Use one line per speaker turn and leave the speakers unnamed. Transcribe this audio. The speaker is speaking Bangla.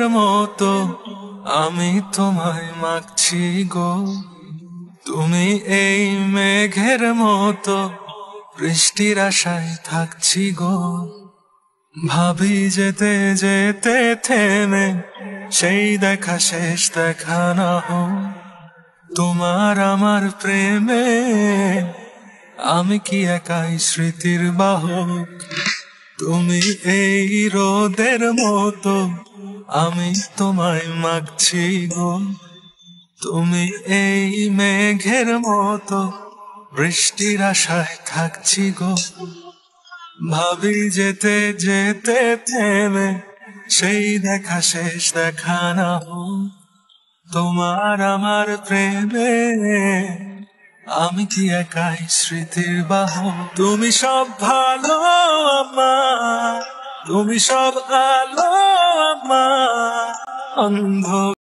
মতো আমি তোমায় মাগছি গো। তুমি এই মেঘের মতো বৃষ্টির আশায় থাকছি গো। ভাবি যেতে যেতে থেমে সেই দেখা শেষ দেখা না হোক। তোমার আমার প্রেমে আমি কি একাই স্মৃতির বাহক। তুমি এই রোদের মতো আমি তোমায় মাগছি গো। তুমি এই মেঘের মতো বৃষ্টির আশায় থাকছি গো। ভাবি যেতে যেতে থেমে সেই দেখা শেষ দেখা না হোক। তোমার আমার প্রেমে আমি কি একাই স্মৃতির বাহক। তুমি সব ভালো আমার, তুমি সব আলো আমার, অন্ধ